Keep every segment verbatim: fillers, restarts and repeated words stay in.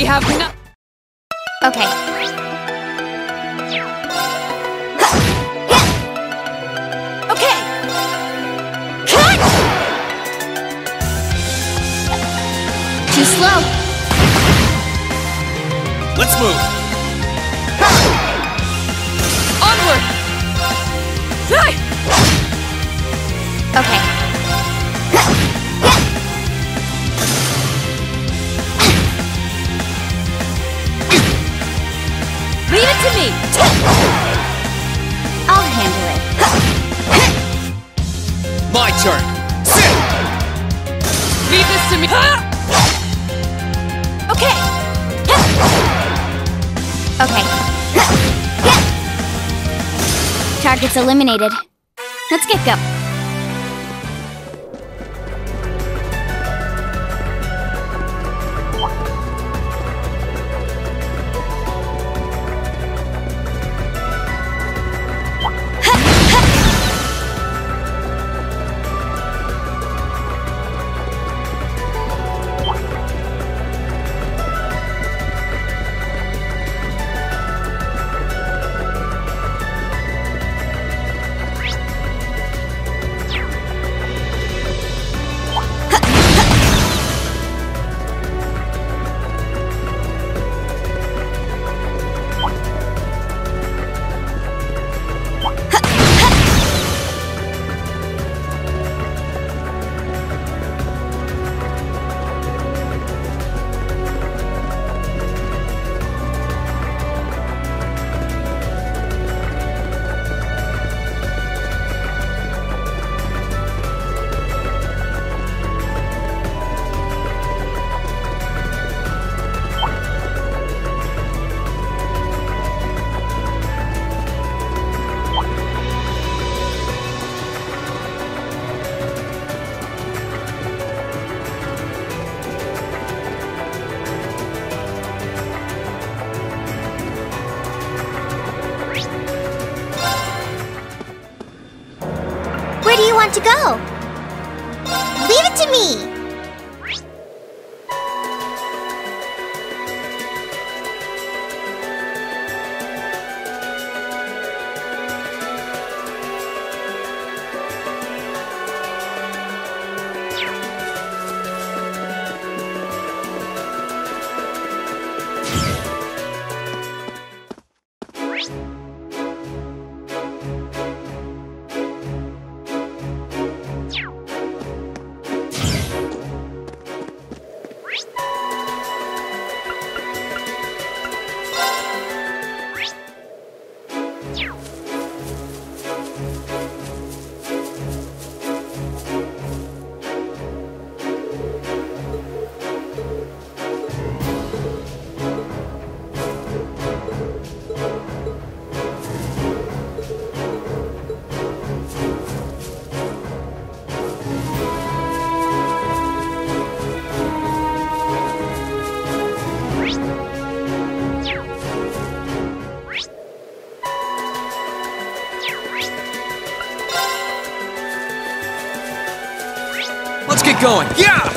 have no... Okay. Okay! Too slow. Let's move! Onward! Hey! Okay. Leave it to me! I'll handle it. My turn! Sit! Leave this to me! Okay! Okay. Target's eliminated. Let's get go. Where do you want to go? Leave it to me! Let's get going! Yeah!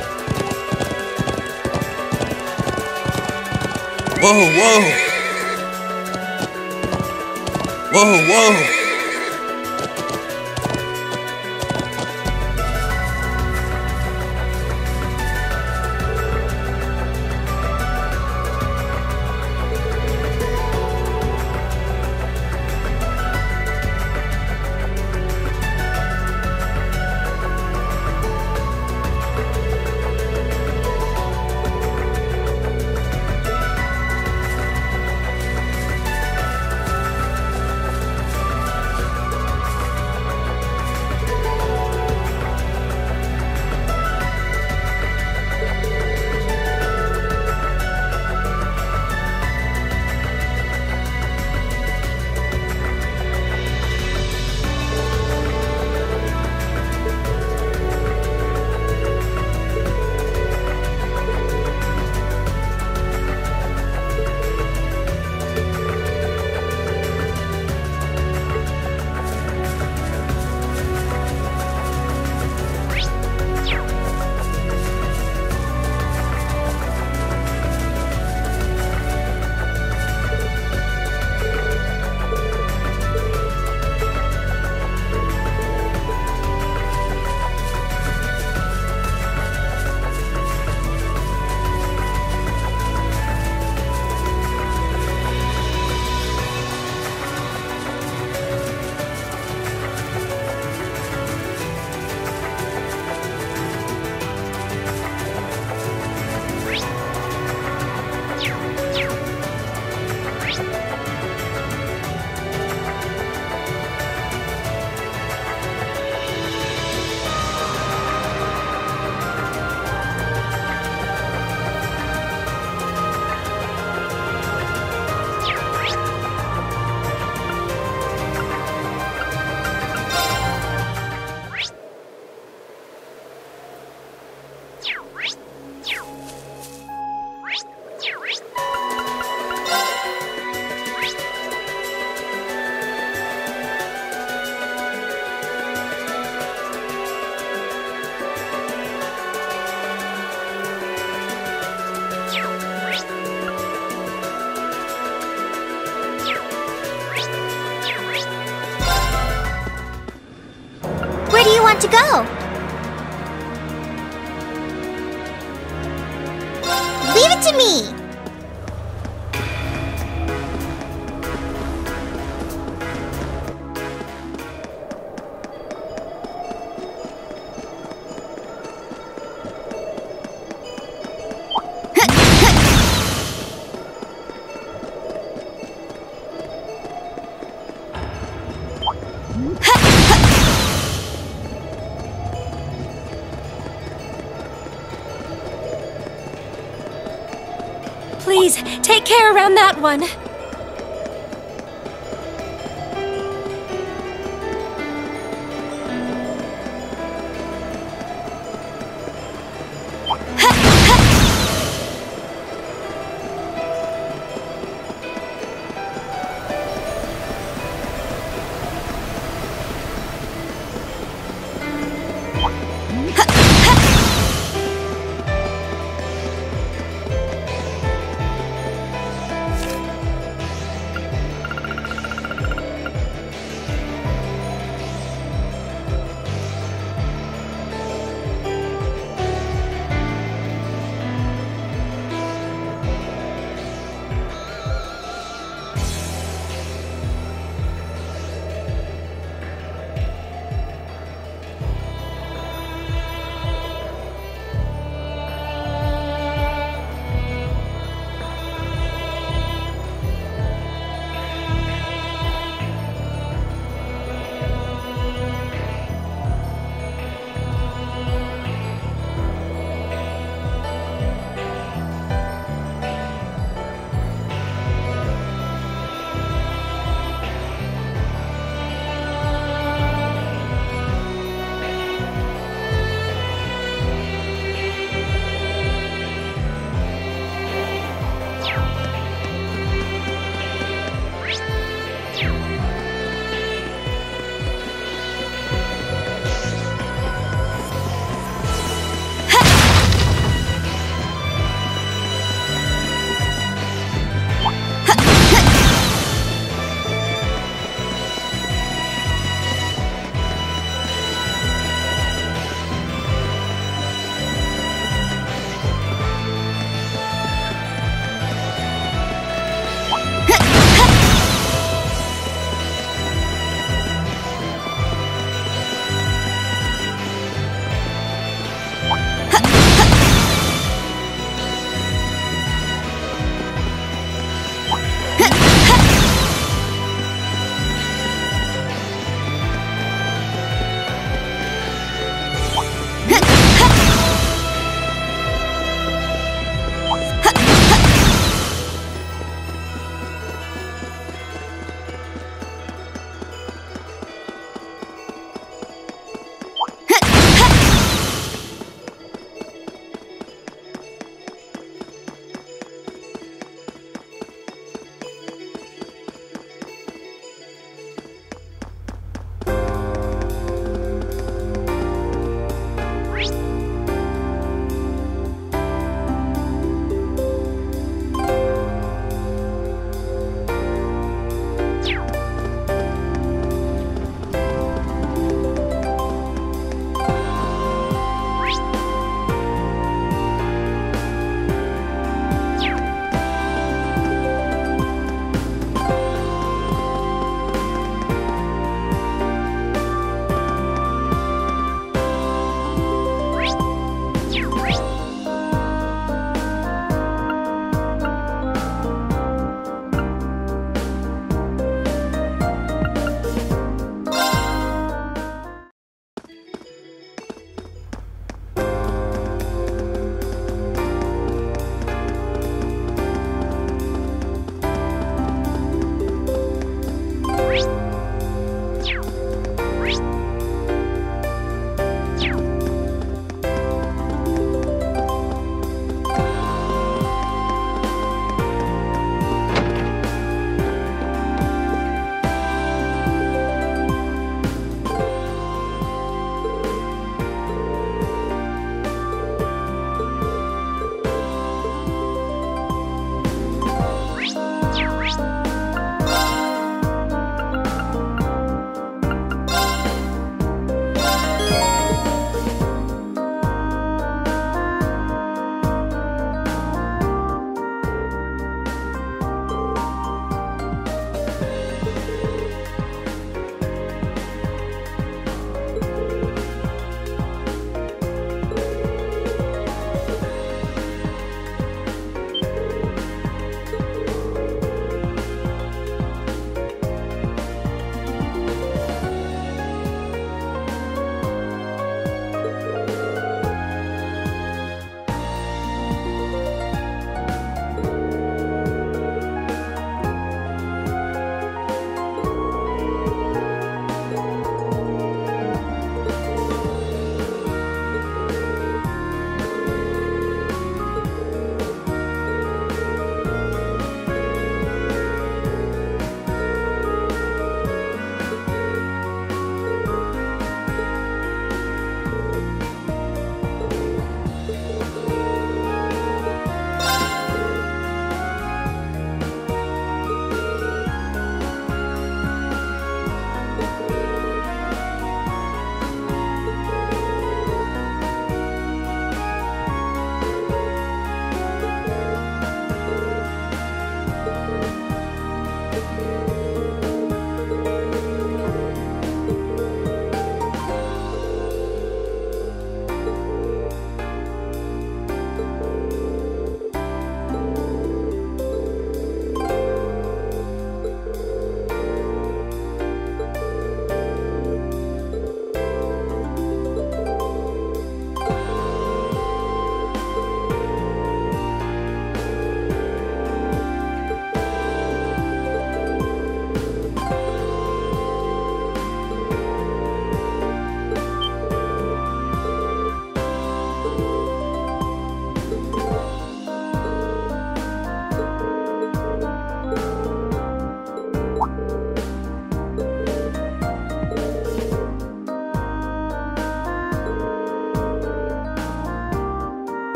Whoa, whoa! Whoa, whoa! want to go? Leave it to me! Please, take care around that one.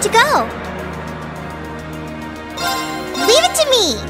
to go? Leave it to me!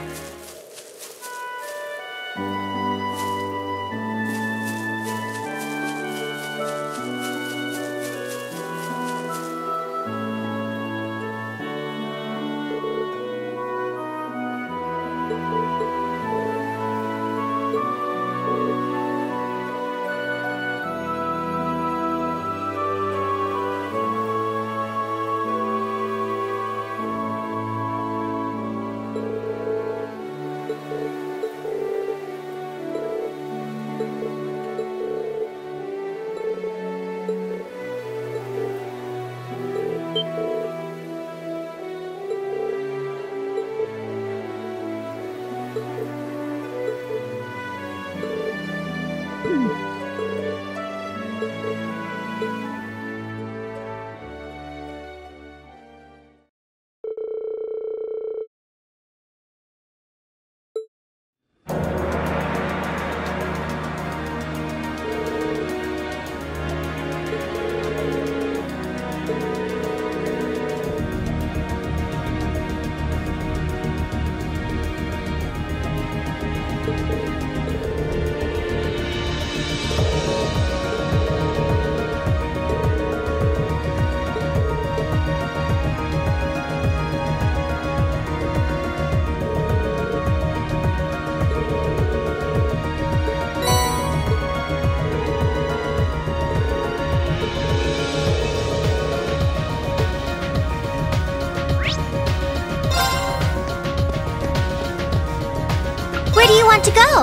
Where do you want to go?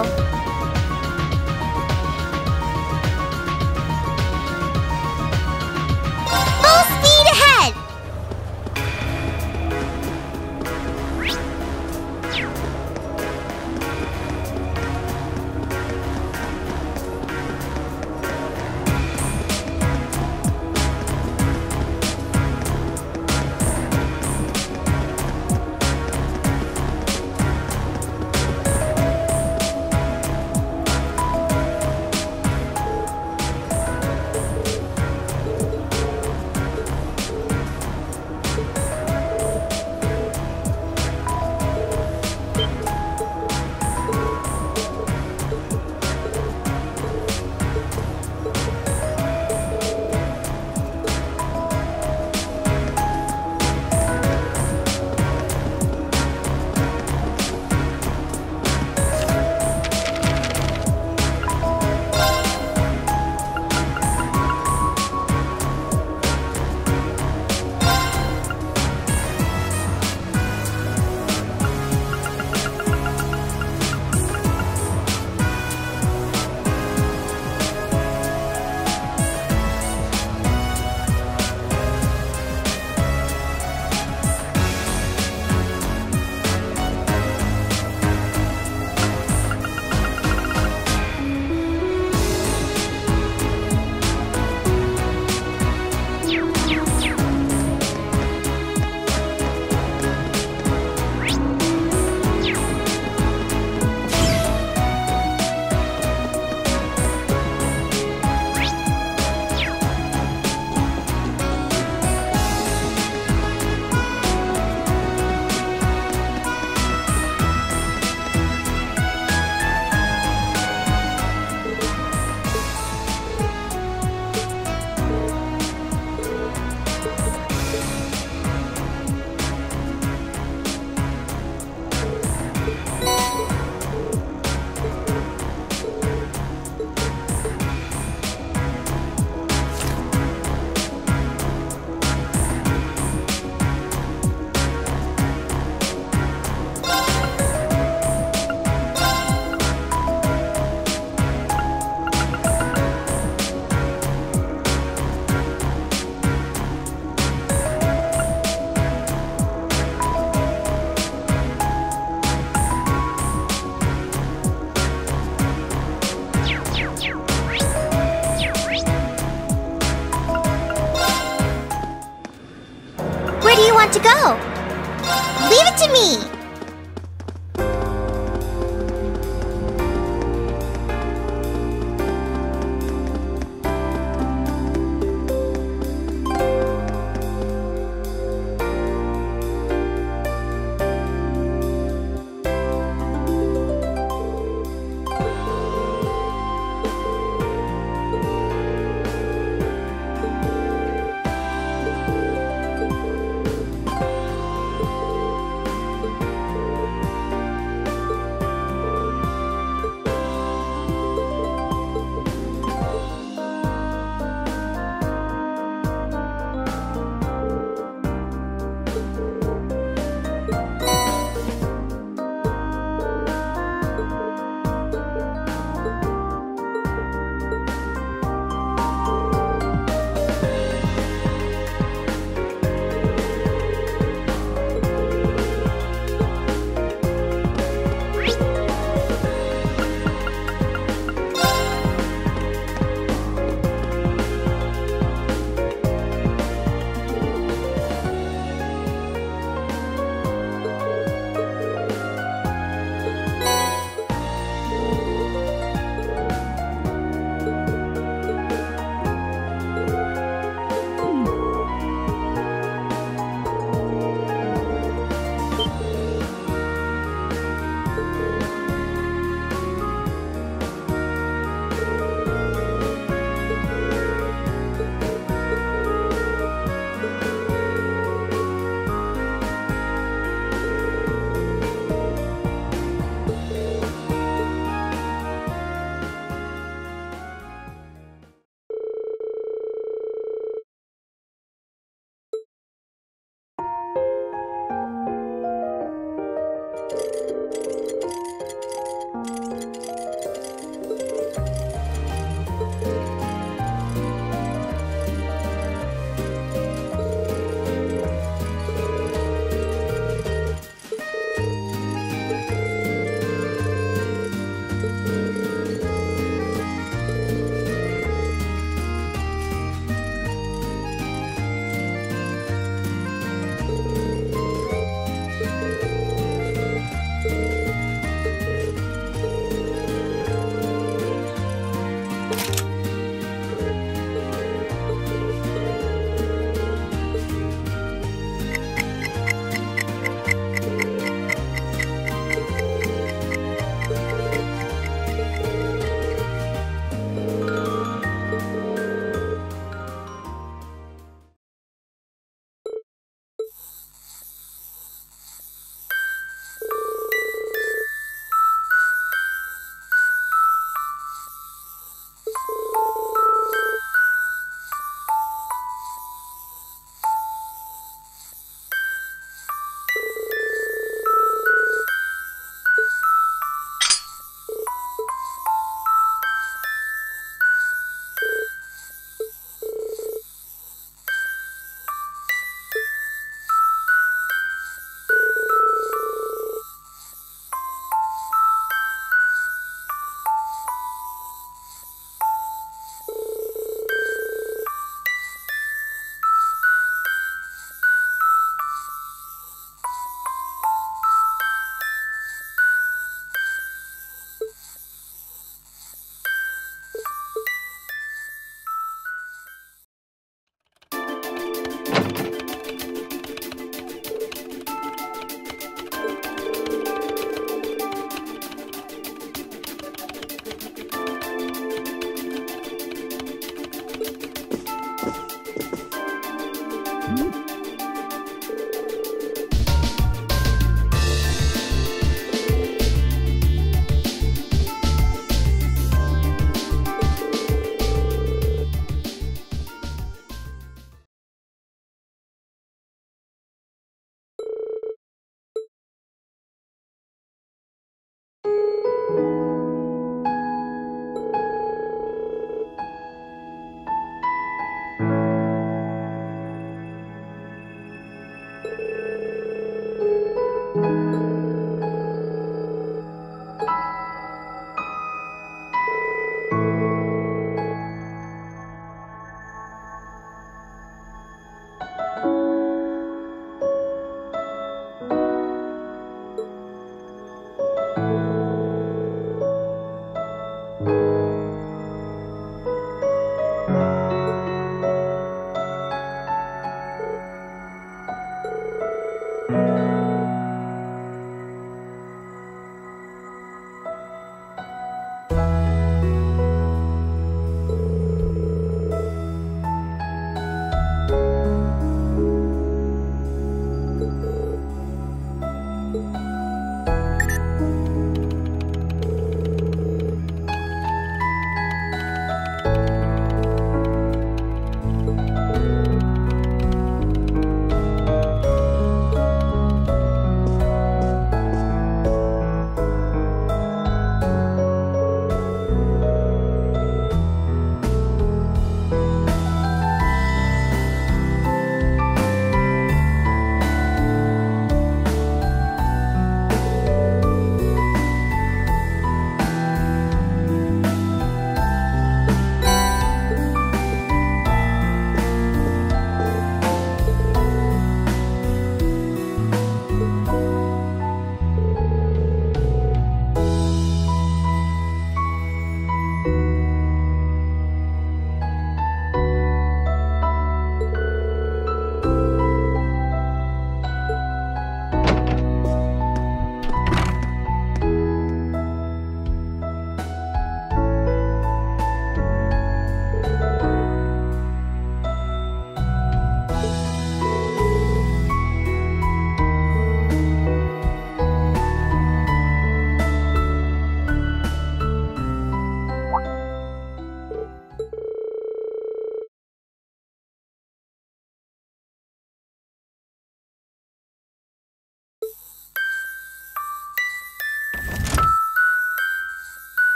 Full speed ahead! want to go? Leave it to me!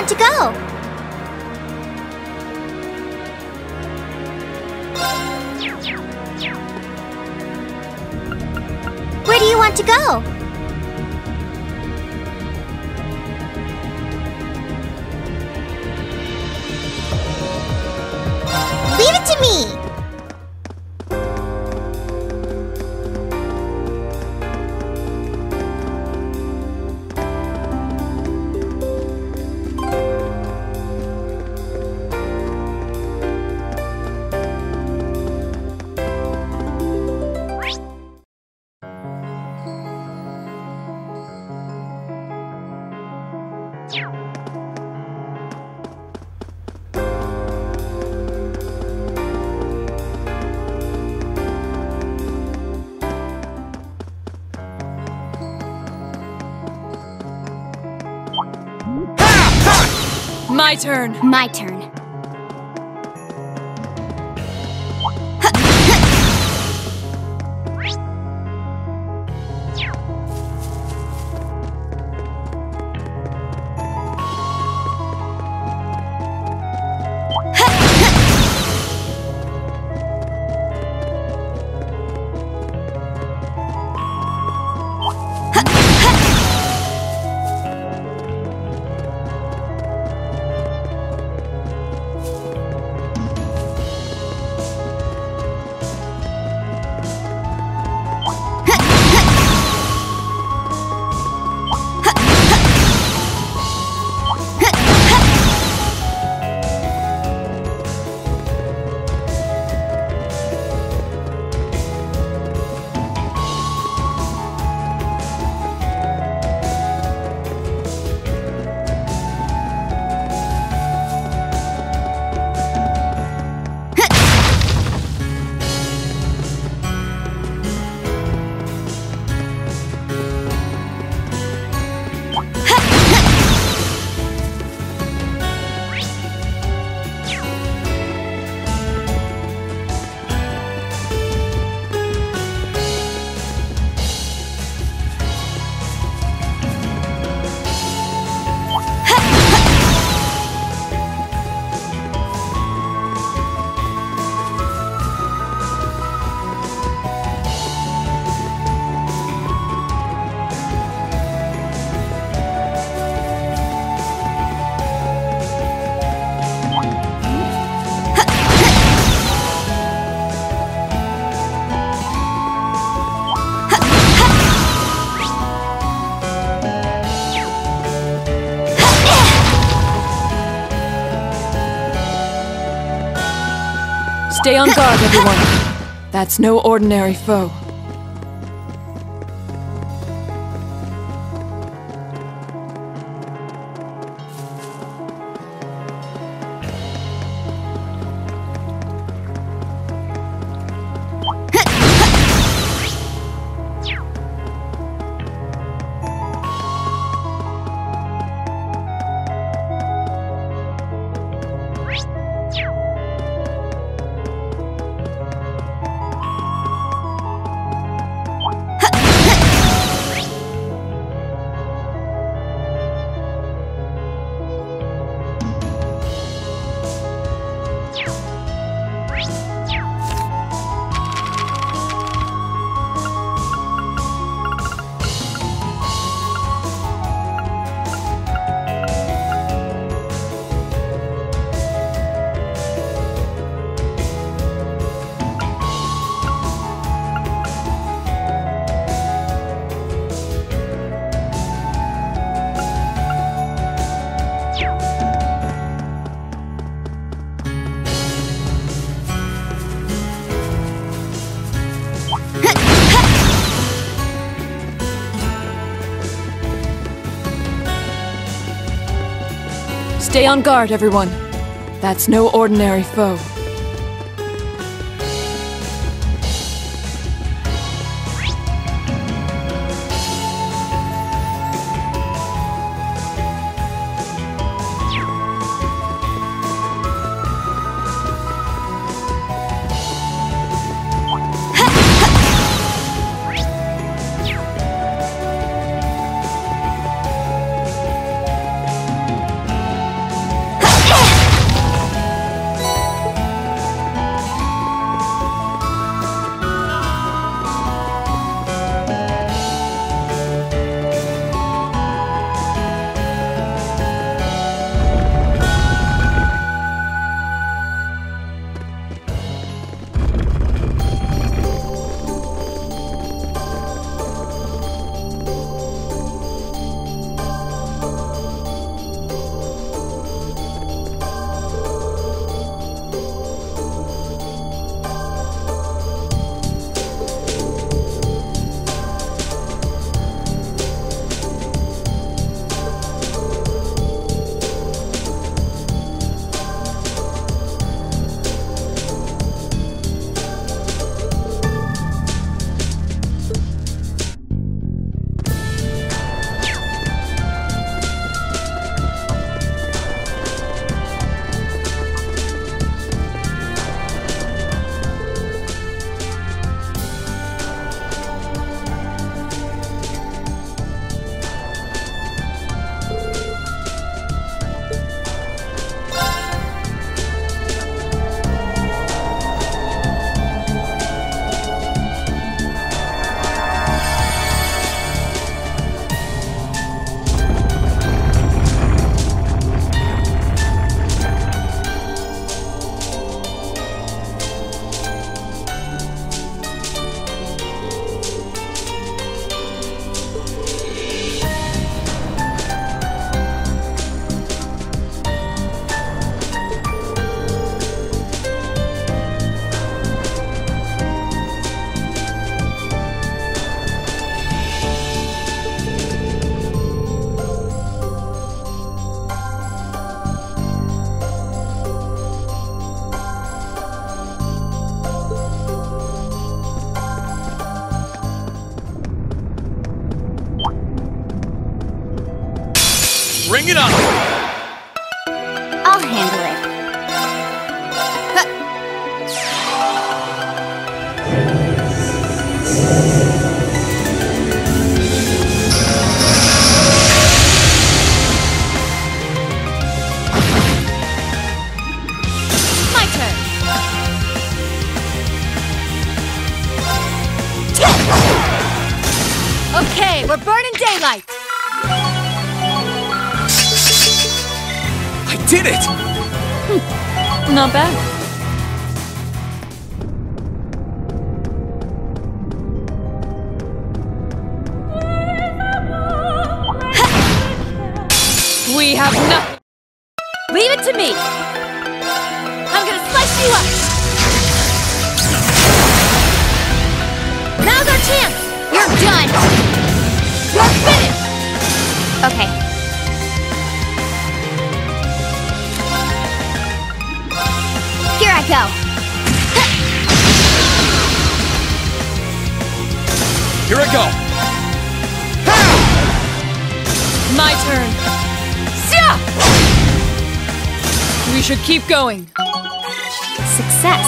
want to go? Where do you want to go? Leave it to me! My turn. My turn. Stay on guard, everyone. That's no ordinary foe. Stay on guard, everyone. That's no ordinary foe. Bring it on! I'll handle it. My turn. Okay, we're burning daylight. I did it! Not bad. We have nothing. Leave it to me. I'm gonna slice you up. Now's our chance! You're done! You're finished. Okay. Here I go. Here I go! My turn. Sia! We should keep going. Success.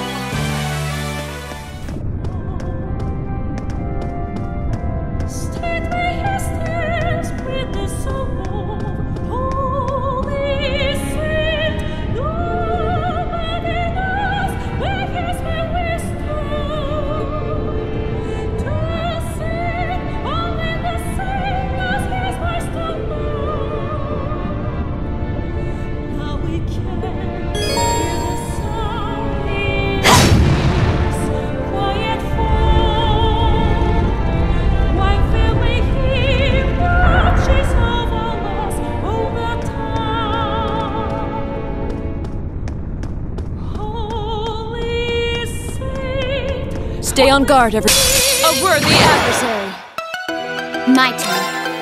Stay on guard, every- A worthy adversary. My turn.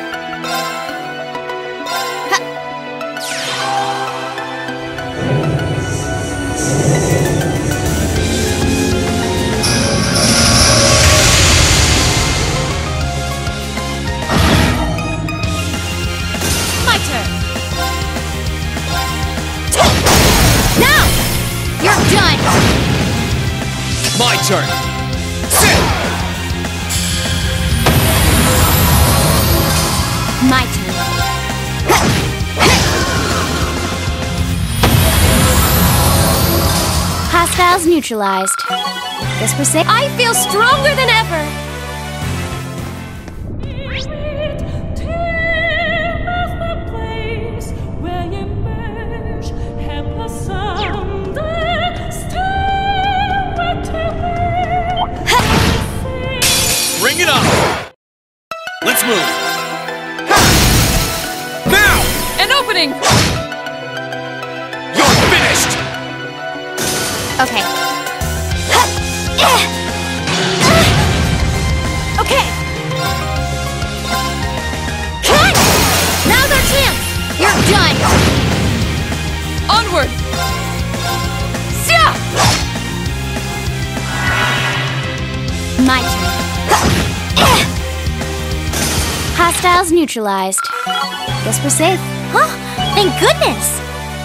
My turn. Now! You're done! My turn! Sit! My turn. Hostiles neutralized. Guess we're safe. I feel stronger than ever. Bring it on! Let's move! Now! An opening. You're finished! Okay. Okay. Cut! Now's our chance! You're done! Onward. Sia! My turn. Hostiles neutralized. Guess we're safe. Huh? Thank goodness!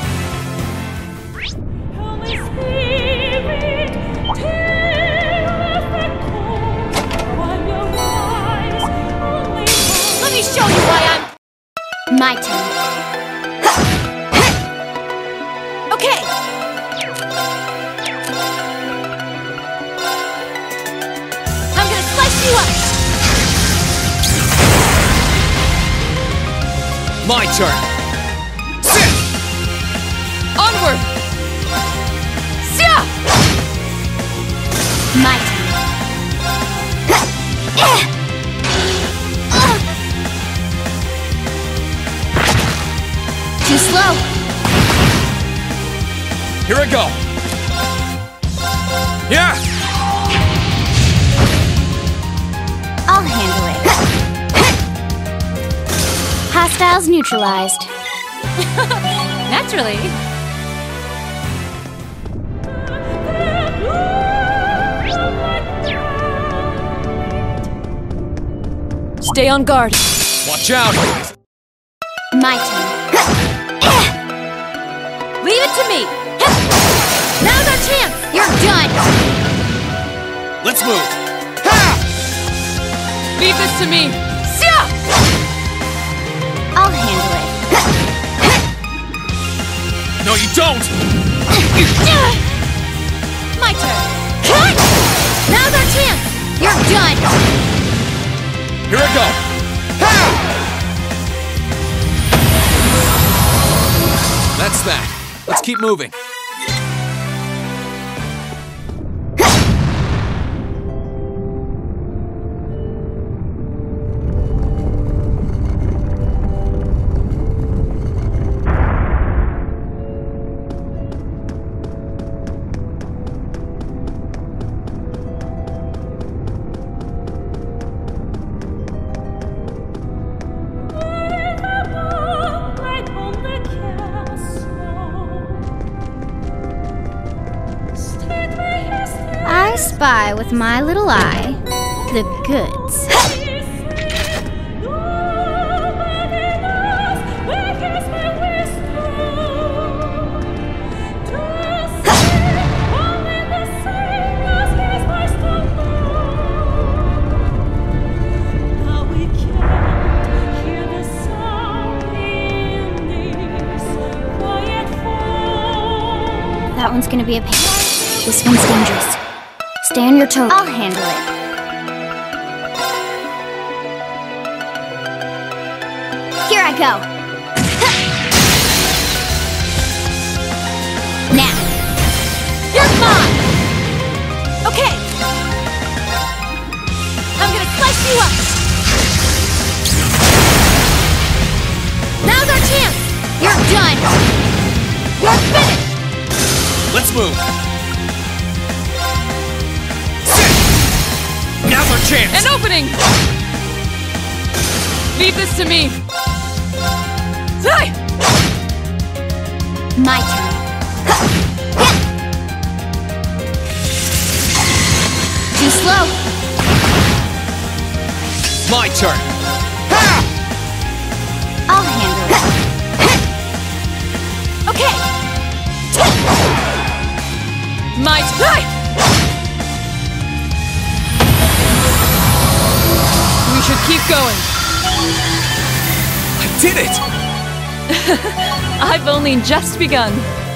Let me show you why I'm... My turn. Okay. I'm gonna slice you up. My turn! Sit! Onward. Sia! My turn. Too slow. Here I go! Yeah! I'll handle it. Hostiles neutralized. Naturally. Stay on guard. Watch out! My turn. Leave it to me! Now's our chance! You're done! Let's move! Leave this to me! Sia! I'll handle it. No, you don't! My turn! Now's our chance! You're done! Here I go! That's that. Let's keep moving. I spy with my little eye the goods. That one's gonna be a pain. This one's dangerous. Stay on your toes. I'll handle it. Here I go. Now. You're mine! Okay! I'm gonna slice you up! Now's our chance! You're done. You're finished! Let's move! Sit! Now's our chance! An opening! Leave this to me! Hey! My turn. Too slow. My turn! I'll handle it. Okay! My turn! We should keep going. I did it! I've only just begun.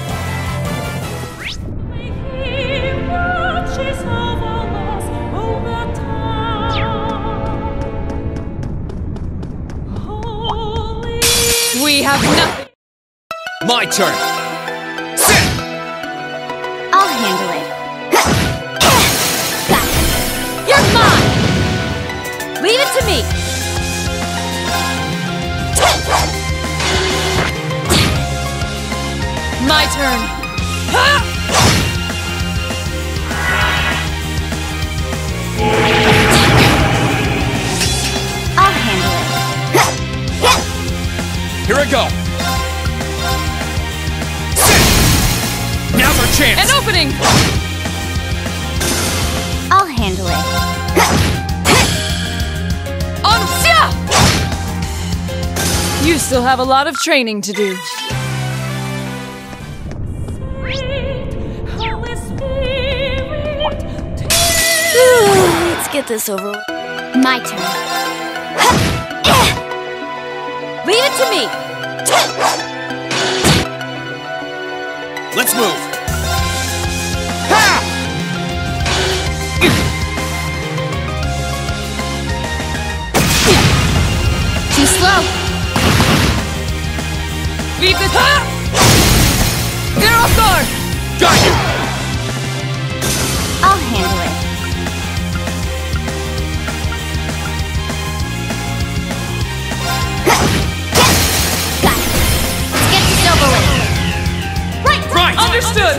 We have nothing. My turn! Sit! I'll handle it. Got it. You're mine! Leave it to me! My turn! Ha! I'll handle it. Here I go! Sit! Now's our chance! An opening! I'll handle it. On Sia! You still have a lot of training to do. Let's get this over with. My turn. Leave it to me! Let's move! Too slow. Leave this. Ha! They're off guard! Got you! I'll handle it. Got it. Let's get this over with. Right. Right! Understood!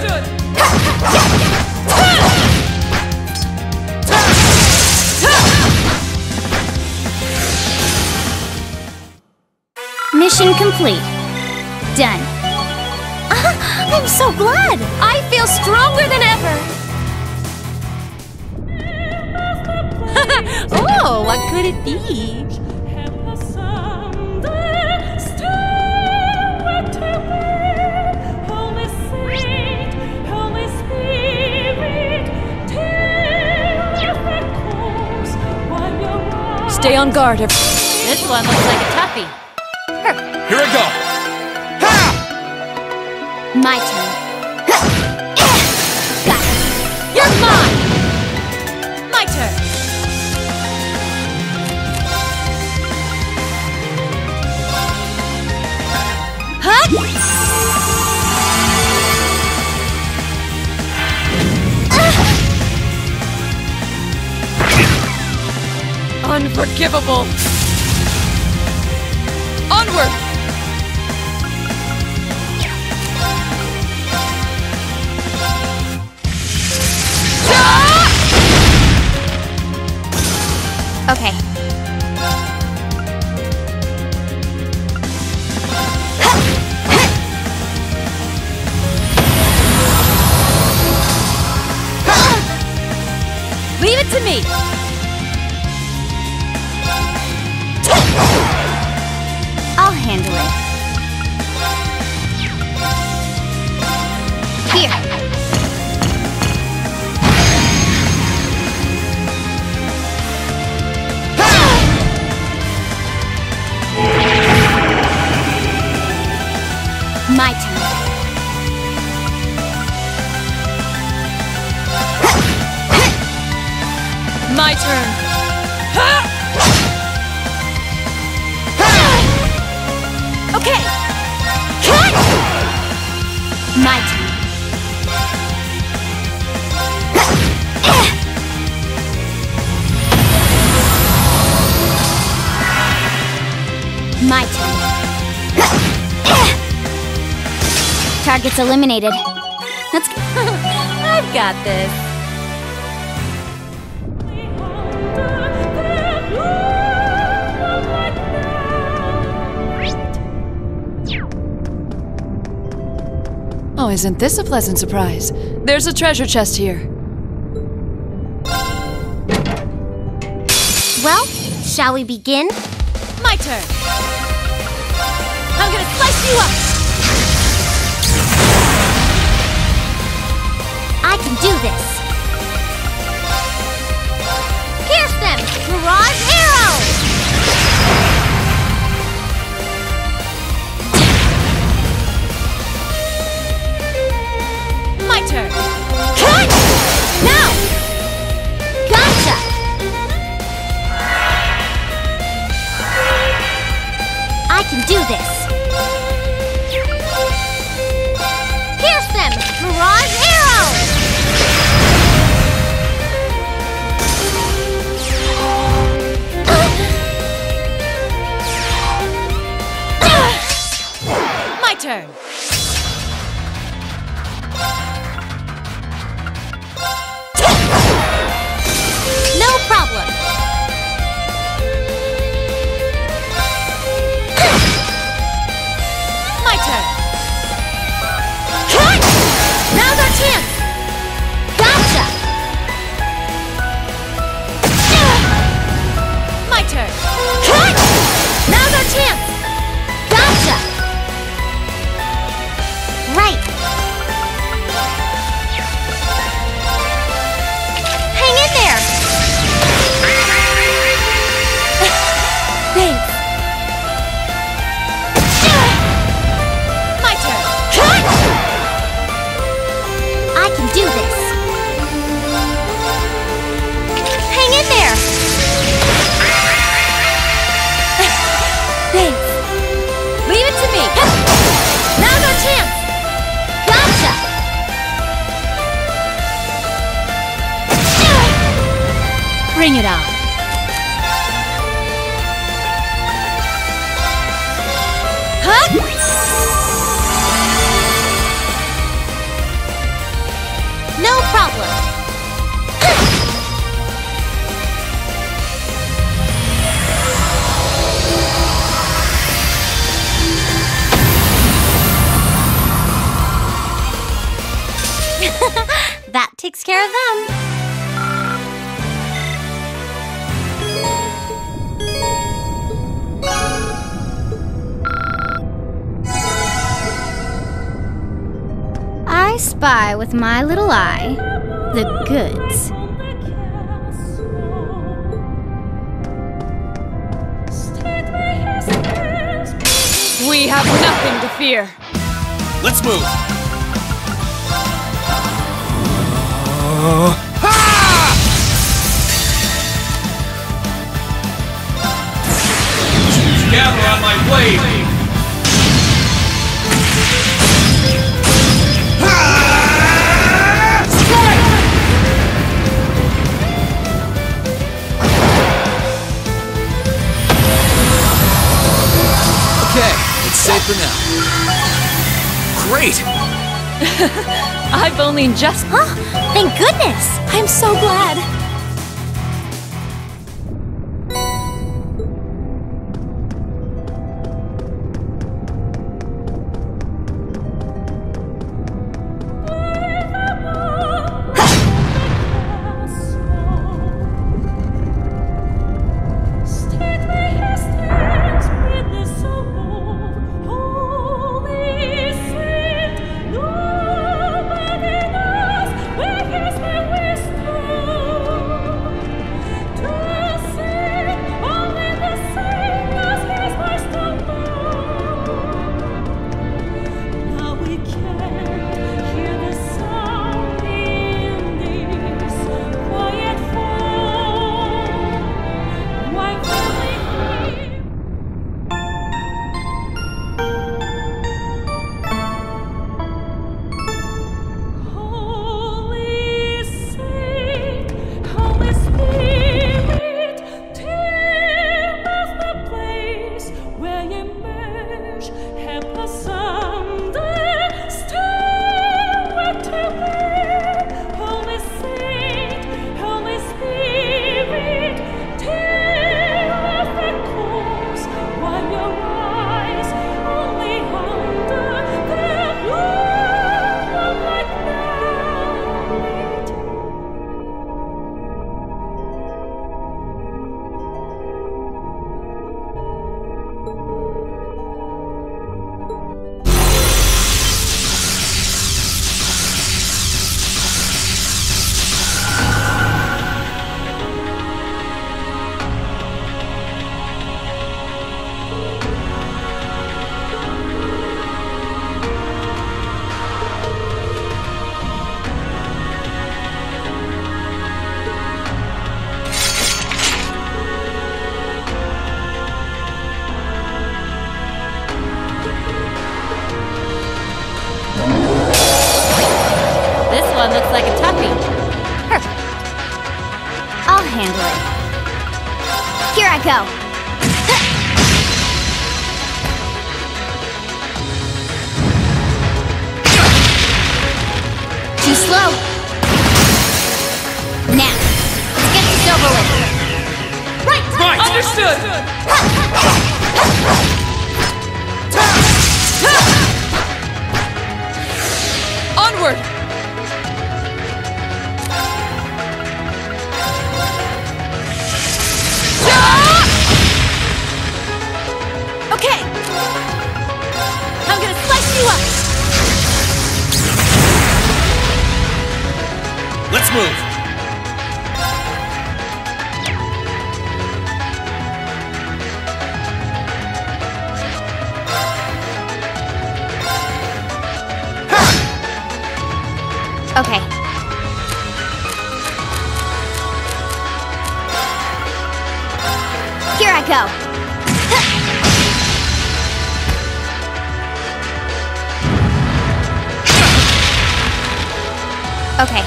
Mission complete. Done. I'm so glad. I feel stronger than ever! Oh, what could it be? Stay on guard. This one looks like a toughie. Perfect. Here I go. Ha! My turn. Got it. You're mine! My turn. Huh? Unforgivable! Onward! Okay. Leave it to me! I'll handle it. Here. My turn. My turn. Okay. Cut! My turn. My turn. Target's eliminated. Let's go. I've got this. Oh, isn't this a pleasant surprise? There's a treasure chest here. Well, shall we begin? My turn. I'm gonna slice you up. I can do this. Pierce them! Mirage arrow! My turn. Cut! Now! Gotcha! I can do this. Pierce them! Mirage arrow! My turn. No problem. My turn. Cut! Now's our chance. Gotcha! My turn. Cut! Now's our chance. Gotcha! Right. Hang in there. Thanks. My turn. Cut! I can do this. Hang in there. Thanks. Leave it to me. Now's our chance. Gotcha! Bring it on. Huh? No problem. That takes care of them. I spy with my little eye the goods. We have nothing to fear. Let's move. Uh, ha! Gather on my blade. Okay, it's safe for now. Great! I've only just... Huh? Thank goodness! I'm so glad. Looks like a toughie. Perfect. I'll handle it. Here I go. Too slow. Now, let's get this over with. Right, Right! Understood! Onward! Okay. I'm gonna slice you up. Let's move. Okay. Here I go. Okay.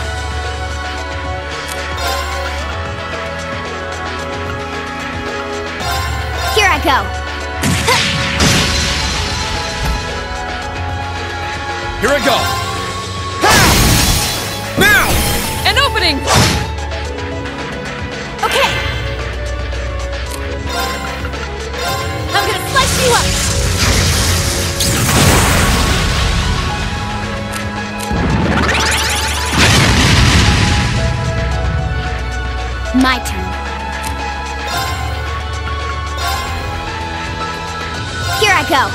Here I go. Here I go. Now! An opening! Okay. I'm gonna slice you up. My turn. Here I go.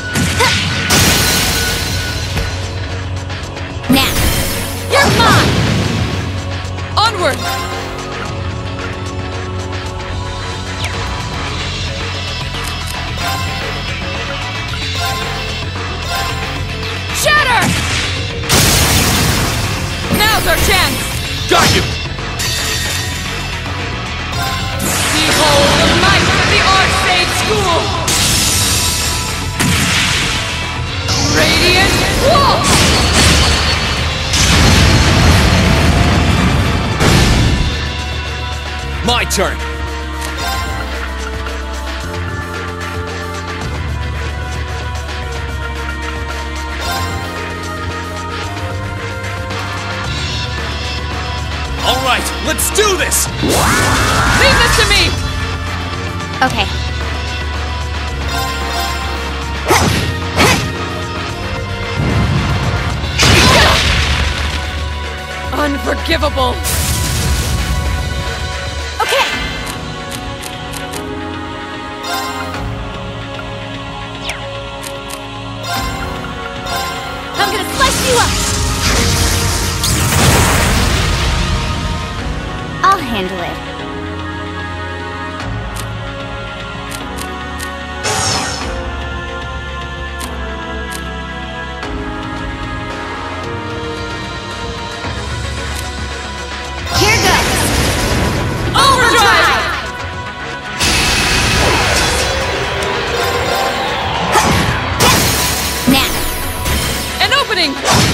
Now. You're mine! Onward! turn. All right, let's do this! Leave this to me! Okay. Unforgivable! Okay! I'm gonna slice you up! I'll handle it. Here goes! Overdrive! Now! An opening!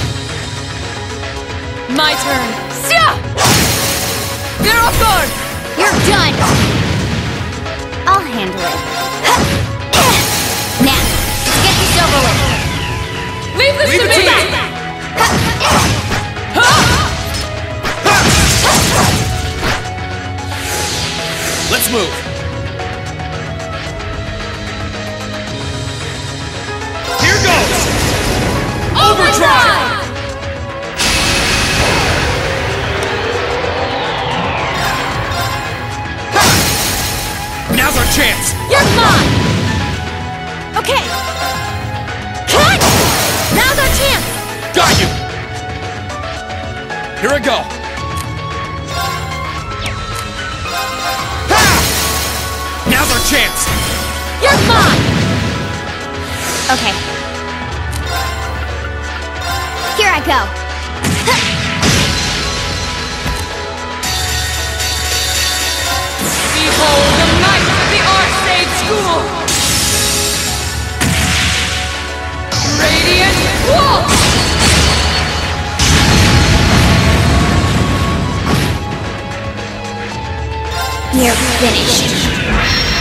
My turn. Sia! You're off guard! You're done! I'll handle it. Now, let's get this over with. Leave this Leave to it to me! me. Huh? Let's move. Here goes! Overdrive! Now's our chance! You're mine! Okay. Cut! Now's our chance! Got you! Here I go! Ha! Now's our chance! You're mine! Okay. Here I go. Behold the might of the Archsage School! Radiant Wolf! You're finished.